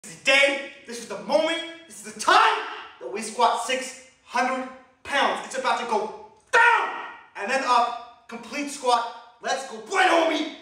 This is the day, this is the moment, this is the time that we squat 600 pounds. It's about to go down and then up. Complete squat. Let's go. Right, homie.